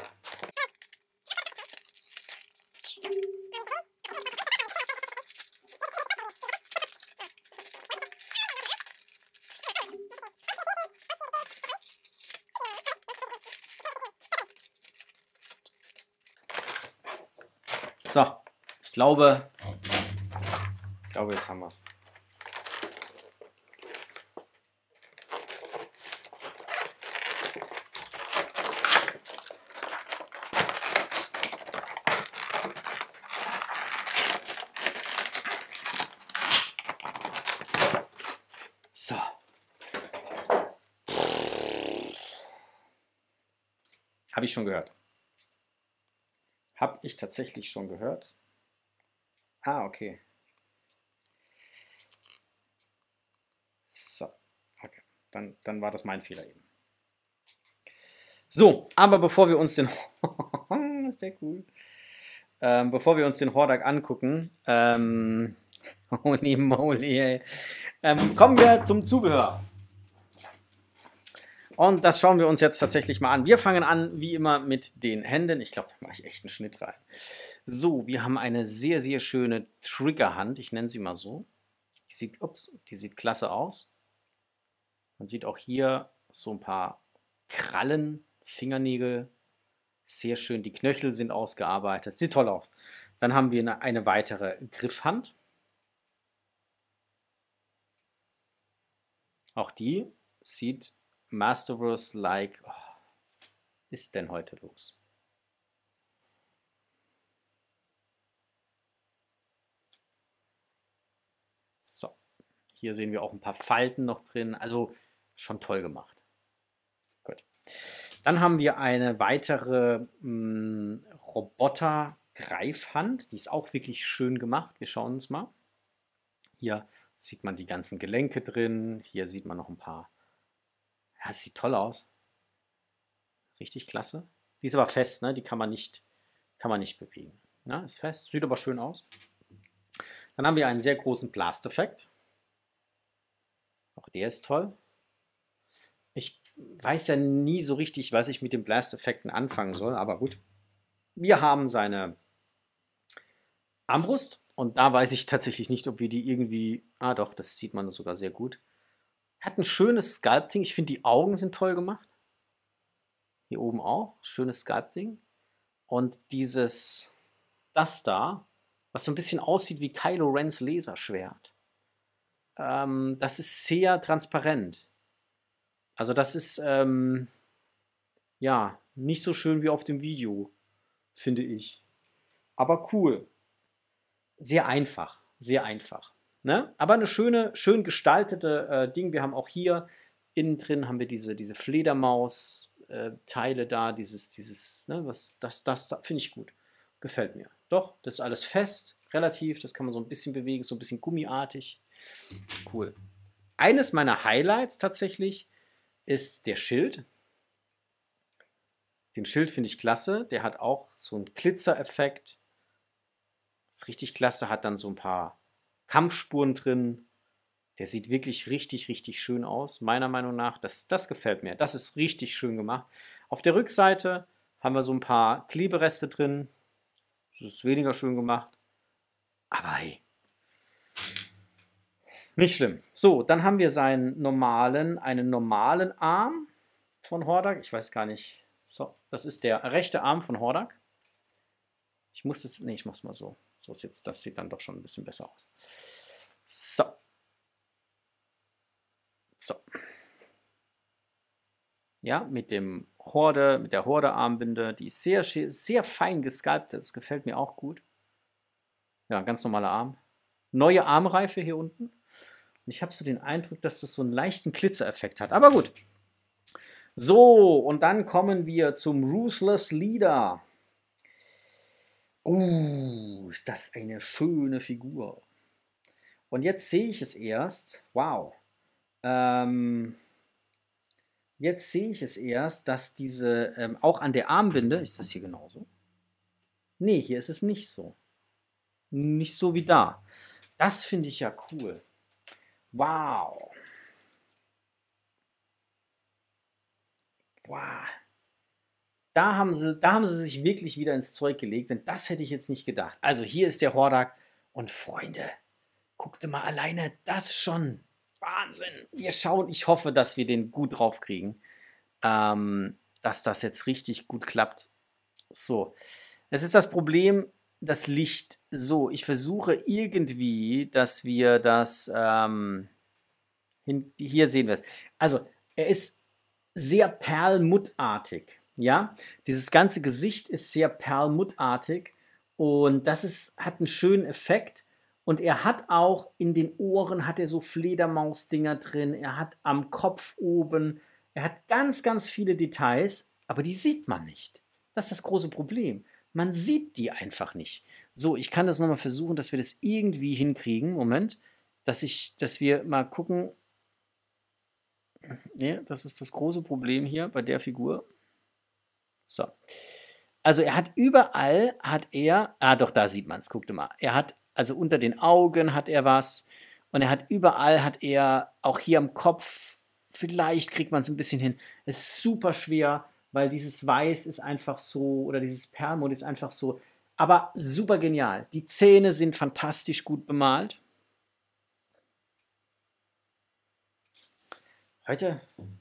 So, ich glaube, ich glaube, jetzt haben wir es. So. Habe ich schon gehört. Habe ich tatsächlich schon gehört. Ah, okay. So, okay. Dann, dann war das mein Fehler eben. So, aber bevor wir uns den... Sehr cool. Ähm, bevor wir uns den Hordak angucken, ähm, holy moly, ey. Ähm, kommen wir zum Zubehör. Und das schauen wir uns jetzt tatsächlich mal an. Wir fangen an, wie immer, mit den Händen. Ich glaube, da mache ich echt einen Schnitt rein. So, wir haben eine sehr, sehr schöne Triggerhand. Ich nenne sie mal so. Die sieht, ups, die sieht klasse aus. Man sieht auch hier so ein paar Krallen, Fingernägel. Sehr schön. Die Knöchel sind ausgearbeitet. Sieht toll aus. Dann haben wir eine, eine weitere Griffhand. Auch die sieht Masterverse-like. Oh, ist denn heute los? So, hier sehen wir auch ein paar Falten noch drin. Also schon toll gemacht. Gut. Dann haben wir eine weitere Roboter-Greifhand. Die ist auch wirklich schön gemacht. Wir schauen uns mal. Hier sieht man die ganzen Gelenke drin. Hier sieht man noch ein paar. Ja, es sieht toll aus. Richtig klasse. Die ist aber fest, ne? Die kann man nicht, kann man nicht bewegen. Ja, ist fest, sieht aber schön aus. Dann haben wir einen sehr großen Blast-Effekt. Auch der ist toll. Ich weiß ja nie so richtig, was ich mit den Blast-Effekten anfangen soll, aber gut. Wir haben seine Armbrust und da weiß ich tatsächlich nicht, ob wir die irgendwie... Ah doch, das sieht man sogar sehr gut. Hat ein schönes Sculpting. Ich finde, die Augen sind toll gemacht. Hier oben auch. Schönes Sculpting. Und dieses, das da, was so ein bisschen aussieht wie Kylo Rens Laserschwert. Ähm, das ist sehr transparent. Also das ist, ähm, ja, nicht so schön wie auf dem Video, finde ich. Aber cool. Sehr einfach. sehr einfach. Ne? Aber eine schöne, schön gestaltete äh, Ding. Wir haben auch hier innen drin haben wir diese, diese Fledermaus-Teile äh, da, dieses, dieses, ne, was, das, das, das finde ich gut. Gefällt mir. Doch, das ist alles fest, relativ, das kann man so ein bisschen bewegen, so ein bisschen gummiartig. Cool. Eines meiner Highlights tatsächlich ist der Schild. Den Schild finde ich klasse. Der hat auch so einen Glitzereffekt. Ist richtig klasse, hat dann so ein paar Kampfspuren drin. Der sieht wirklich richtig, richtig schön aus, meiner Meinung nach. Das, das gefällt mir. Das ist richtig schön gemacht. Auf der Rückseite haben wir so ein paar Klebereste drin. Das ist weniger schön gemacht. Aber hey, nicht schlimm. So, dann haben wir seinen normalen, einen normalen Arm von Hordak. Ich weiß gar nicht. So, das ist der rechte Arm von Hordak. Ich muss das, nee, ich mach's mal so. So ist jetzt, das sieht dann doch schon ein bisschen besser aus. So. So. Ja, mit dem Horde, mit der Horde-Armbinde, die ist sehr, sehr fein gesculptet. Das gefällt mir auch gut. Ja, ganz normaler Arm. Neue Armreife hier unten. Und ich habe so den Eindruck, dass das so einen leichten Glitzereffekt hat. Aber gut. So, und dann kommen wir zum Ruthless Leader. Uh, ist das eine schöne Figur. Und jetzt sehe ich es erst. Wow. Ähm, jetzt sehe ich es erst, dass diese, ähm, auch an der Armbinde, ist das hier genauso? Nee, hier ist es nicht so. Nicht so wie da. Das finde ich ja cool. Wow. Wow. Da haben, sie, da haben sie sich wirklich wieder ins Zeug gelegt, denn das hätte ich jetzt nicht gedacht. Also hier ist der Hordak und Freunde, guckt mal alleine das schon. Wahnsinn. Wir schauen, ich hoffe, dass wir den gut drauf kriegen. Ähm, dass das jetzt richtig gut klappt. So, es ist das Problem, das Licht. So, ich versuche irgendwie, dass wir das, ähm, hin, hier sehen wir es. Also, er ist sehr perlmuttartig. Ja, dieses ganze Gesicht ist sehr perlmuttartig und das ist, hat einen schönen Effekt. Und er hat auch in den Ohren hat er so Fledermausdinger drin. Er hat am Kopf oben, er hat ganz, ganz viele Details, aber die sieht man nicht. Das ist das große Problem. Man sieht die einfach nicht. So, ich kann das nochmal versuchen, dass wir das irgendwie hinkriegen. Moment, dass ich, dass wir mal gucken. Ja, das ist das große Problem hier bei der Figur. So. Also er hat überall, hat er, ah doch, da sieht man es, guckt mal. Er hat, also unter den Augen hat er was und er hat überall, hat er, auch hier am Kopf, vielleicht kriegt man es ein bisschen hin. Es ist super schwer, weil dieses Weiß ist einfach so, oder dieses Perlmutt ist einfach so, aber super genial. Die Zähne sind fantastisch gut bemalt. Heute.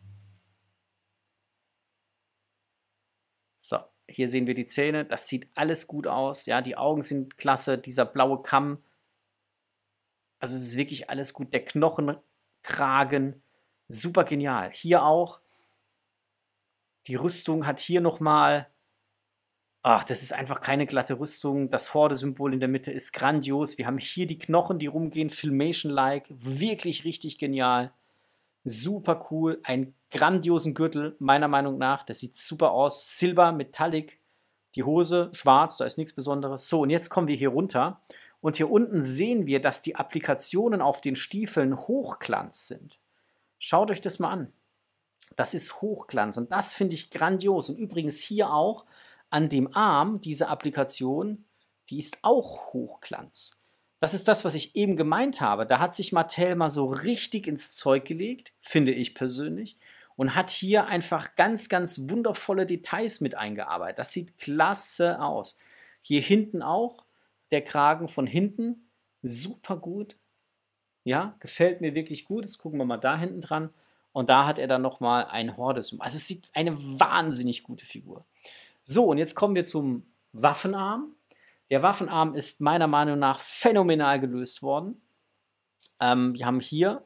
So, hier sehen wir die Zähne. Das sieht alles gut aus. Ja, die Augen sind klasse. Dieser blaue Kamm. Also es ist wirklich alles gut. Der Knochenkragen. Super genial. Hier auch. Die Rüstung hat hier nochmal. Ach, das ist einfach keine glatte Rüstung. Das Horde-Symbol in der Mitte ist grandios. Wir haben hier die Knochen, die rumgehen. Filmation-like. Wirklich richtig genial. Super cool, einen grandiosen Gürtel, meiner Meinung nach. Der sieht super aus. Silber, Metallic, die Hose schwarz, da ist nichts Besonderes. So, und jetzt kommen wir hier runter. Und hier unten sehen wir, dass die Applikationen auf den Stiefeln Hochglanz sind. Schaut euch das mal an. Das ist Hochglanz und das finde ich grandios. Und übrigens hier auch an dem Arm, diese Applikation, die ist auch Hochglanz. Das ist das, was ich eben gemeint habe. Da hat sich Mattel mal so richtig ins Zeug gelegt, finde ich persönlich, und hat hier einfach ganz, ganz wundervolle Details mit eingearbeitet. Das sieht klasse aus. Hier hinten auch, der Kragen von hinten, super gut. Ja, gefällt mir wirklich gut. Jetzt gucken wir mal da hinten dran. Und da hat er dann nochmal ein Horde-Symbol. Also es sieht eine wahnsinnig gute Figur. So, und jetzt kommen wir zum Waffenarm. Der Waffenarm ist meiner Meinung nach phänomenal gelöst worden. Ähm, wir haben hier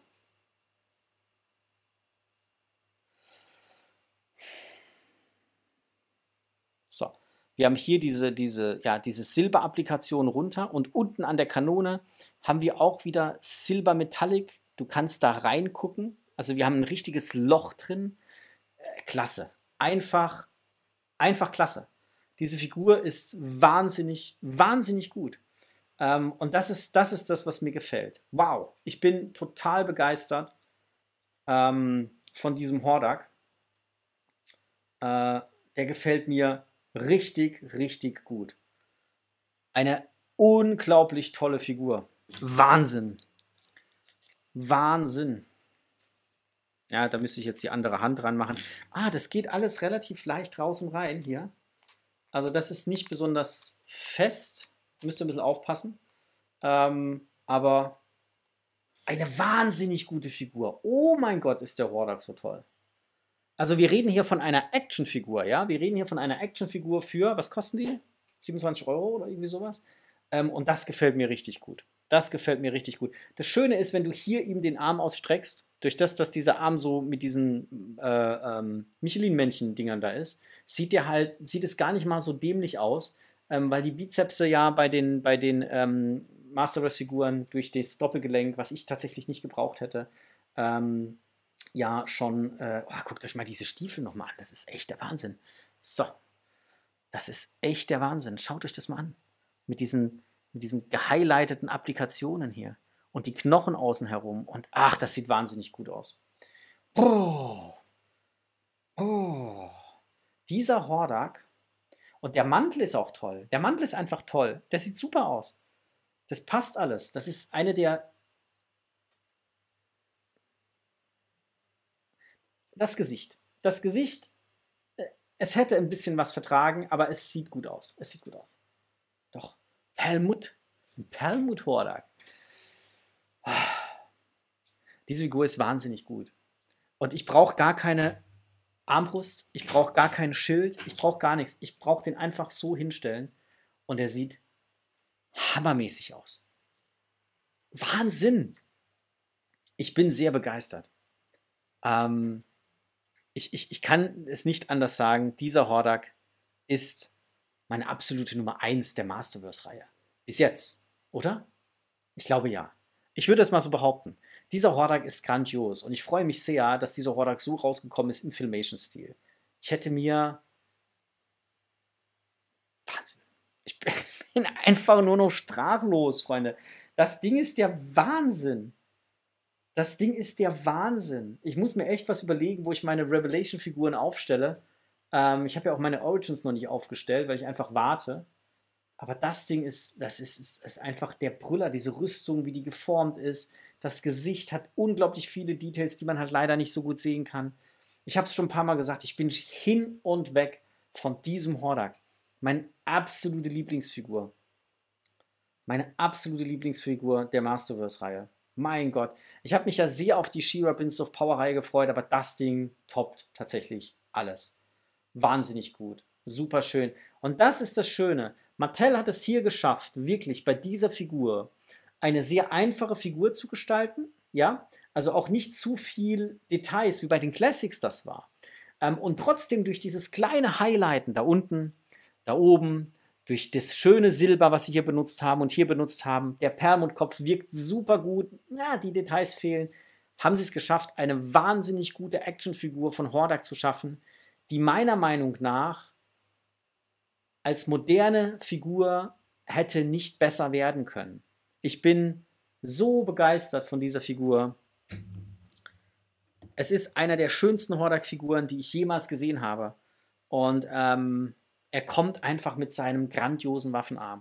so, wir haben hier diese, diese, ja, diese Silberapplikation runter und unten an der Kanone haben wir auch wieder Silber Metallic. Du kannst da reingucken. Also wir haben ein richtiges Loch drin. Äh, klasse. Einfach, einfach klasse. Diese Figur ist wahnsinnig, wahnsinnig gut. Ähm, und das ist, das ist das, was mir gefällt. Wow, ich bin total begeistert ähm, von diesem Hordak. Äh, der gefällt mir richtig, richtig gut. Eine unglaublich tolle Figur. Wahnsinn. Wahnsinn. Ja, da müsste ich jetzt die andere Hand dran machen. Ah, das geht alles relativ leicht raus und rein hier. Also das ist nicht besonders fest. Müsst ihr ein bisschen aufpassen. Ähm, aber eine wahnsinnig gute Figur. Oh mein Gott, ist der Hordak so toll. Also wir reden hier von einer Actionfigur, ja? Wir reden hier von einer Actionfigur für, was kosten die? siebenundzwanzig Euro oder irgendwie sowas. Ähm, und das gefällt mir richtig gut. Das gefällt mir richtig gut. Das Schöne ist, wenn du hier ihm den Arm ausstreckst, durch das, dass dieser Arm so mit diesen äh, ähm, Michelin-Männchen-Dingern da ist, sieht der halt, sieht es gar nicht mal so dämlich aus, ähm, weil die Bizepse ja bei den, bei den ähm, Master Race-Figuren durch das Doppelgelenk, was ich tatsächlich nicht gebraucht hätte, ähm, ja schon, äh, oh, guckt euch mal diese Stiefel nochmal an, das ist echt der Wahnsinn. So, das ist echt der Wahnsinn. Schaut euch das mal an. Mit diesen, mit diesen gehighlighteten Applikationen hier. Und die Knochen außen herum. Und ach, das sieht wahnsinnig gut aus. Oh. Oh. Dieser Hordak. Und der Mantel ist auch toll. Der Mantel ist einfach toll. Der sieht super aus. Das passt alles. Das ist eine der... Das Gesicht. Das Gesicht, es hätte ein bisschen was vertragen, aber es sieht gut aus. Es sieht gut aus. Doch, Perlmutt. Ein Perlmutt-Hordak. Diese Figur ist wahnsinnig gut. Und ich brauche gar keine Armbrust, ich brauche gar kein Schild, ich brauche gar nichts. Ich brauche den einfach so hinstellen und er sieht hammermäßig aus. Wahnsinn! Ich bin sehr begeistert. Ähm, ich, ich, ich kann es nicht anders sagen, dieser Hordak ist meine absolute Nummer eins der Masterverse-Reihe. Bis jetzt, oder? Ich glaube ja. Ich würde es mal so behaupten. Dieser Hordak ist grandios und ich freue mich sehr, dass dieser Hordak so rausgekommen ist im Filmation-Stil. Ich hätte mir... Wahnsinn. Ich bin einfach nur noch sprachlos, Freunde. Das Ding ist der Wahnsinn. Das Ding ist der Wahnsinn. Ich muss mir echt was überlegen, wo ich meine Revelation-Figuren aufstelle. Ähm, ich habe ja auch meine Origins noch nicht aufgestellt, weil ich einfach warte. Aber das Ding ist, das ist, ist, ist einfach der Brüller, diese Rüstung, wie die geformt ist. Das Gesicht hat unglaublich viele Details, die man halt leider nicht so gut sehen kann. Ich habe es schon ein paar Mal gesagt, ich bin hin und weg von diesem Hordak. Meine absolute Lieblingsfigur. Meine absolute Lieblingsfigur der Masterverse-Reihe. Mein Gott. Ich habe mich ja sehr auf die She-Ra Prince of Power-Reihe gefreut, aber das Ding toppt tatsächlich alles. Wahnsinnig gut. Super schön. Und das ist das Schöne. Mattel hat es hier geschafft, wirklich bei dieser Figur eine sehr einfache Figur zu gestalten. Ja, also auch nicht zu viel Details, wie bei den Classics das war. Ähm, und trotzdem durch dieses kleine Highlighten da unten, da oben, durch das schöne Silber, was sie hier benutzt haben und hier benutzt haben, der Perlmuttkopf wirkt super gut. Ja, die Details fehlen. Haben sie es geschafft, eine wahnsinnig gute Actionfigur von Hordak zu schaffen, die meiner Meinung nach als moderne Figur hätte nicht besser werden können. Ich bin so begeistert von dieser Figur. Es ist einer der schönsten Hordak-Figuren, die ich jemals gesehen habe. Und ähm, er kommt einfach mit seinem grandiosen Waffenarm.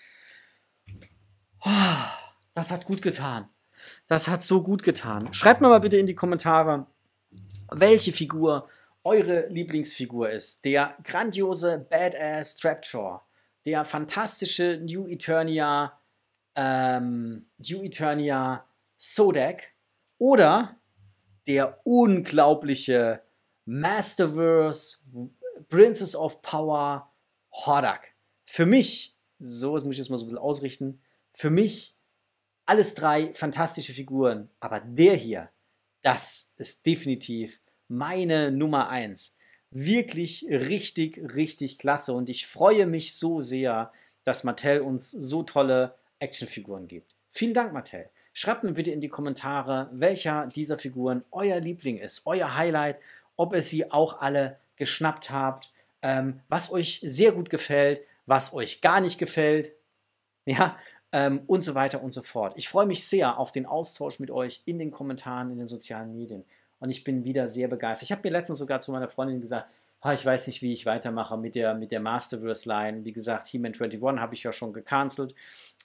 Das hat gut getan. Das hat so gut getan. Schreibt mir mal bitte in die Kommentare, welche Figur eure Lieblingsfigur ist. Der grandiose Badass Trapjaw, der fantastische New Eternia, ähm, New Eternia Sodak oder der unglaubliche Masterverse Princess of Power Hordak. Für mich, so, das muss ich jetzt mal so ein bisschen ausrichten, für mich alles drei fantastische Figuren, aber der hier, das ist definitiv meine Nummer eins. Wirklich richtig, richtig klasse und ich freue mich so sehr, dass Mattel uns so tolle Actionfiguren gibt. Vielen Dank, Mattel. Schreibt mir bitte in die Kommentare, welcher dieser Figuren euer Liebling ist, euer Highlight, ob ihr sie auch alle geschnappt habt, ähm, was euch sehr gut gefällt, was euch gar nicht gefällt, ja, ähm, und so weiter und so fort. Ich freue mich sehr auf den Austausch mit euch in den Kommentaren, in den sozialen Medien. Und ich bin wieder sehr begeistert. Ich habe mir letztens sogar zu meiner Freundin gesagt, ah, ich weiß nicht, wie ich weitermache mit der, mit der Masterverse-Line. Wie gesagt, He-Man einundzwanzig habe ich ja schon gecancelt.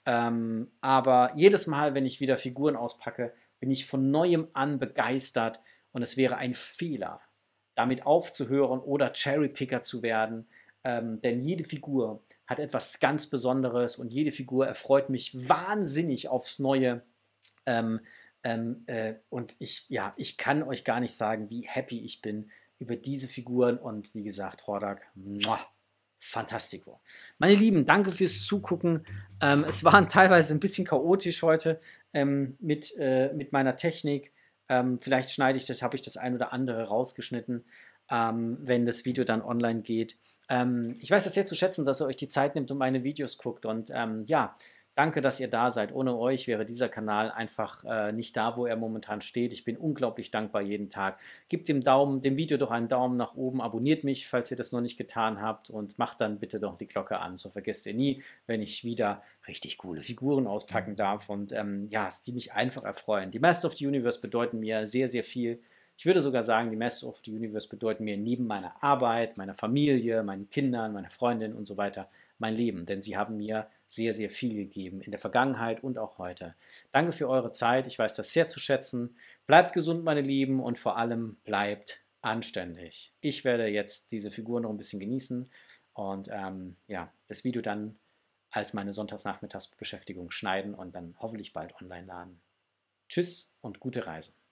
Ähm, aber jedes Mal, wenn ich wieder Figuren auspacke, bin ich von neuem an begeistert. Und es wäre ein Fehler, damit aufzuhören oder Cherrypicker zu werden. Ähm, denn jede Figur hat etwas ganz Besonderes und jede Figur erfreut mich wahnsinnig aufs Neue. Ähm, ähm, äh, und ich, ja, ich kann euch gar nicht sagen, wie happy ich bin über diese Figuren und wie gesagt, Hordak, muah, Fantastico. Meine Lieben, danke fürs Zugucken. Ähm, es war teilweise ein bisschen chaotisch heute ähm, mit, äh, mit meiner Technik. Ähm, vielleicht schneide ich das, habe ich das ein oder andere rausgeschnitten, ähm, wenn das Video dann online geht. Ähm, ich weiß das sehr zu schätzen, dass ihr euch die Zeit nimmt und meine Videos guckt. Und ähm, ja, danke, dass ihr da seid. Ohne euch wäre dieser Kanal einfach äh, nicht da, wo er momentan steht. Ich bin unglaublich dankbar jeden Tag. Gebt dem Daumen, dem Video doch einen Daumen nach oben, abonniert mich, falls ihr das noch nicht getan habt und macht dann bitte doch die Glocke an. So vergesst ihr nie, wenn ich wieder richtig coole Figuren auspacken darf und ähm, ja, die mich einfach erfreuen. Die Masters of the Universe bedeuten mir sehr, sehr viel. Ich würde sogar sagen, die Masters of the Universe bedeuten mir neben meiner Arbeit, meiner Familie, meinen Kindern, meiner Freundin und so weiter mein Leben, denn sie haben mir sehr, sehr viel gegeben in der Vergangenheit und auch heute. Danke für eure Zeit, ich weiß das sehr zu schätzen. Bleibt gesund, meine Lieben, und vor allem bleibt anständig. Ich werde jetzt diese Figur noch ein bisschen genießen und ähm, ja, das Video dann als meine Sonntagsnachmittagsbeschäftigung schneiden und dann hoffentlich bald online laden. Tschüss und gute Reise.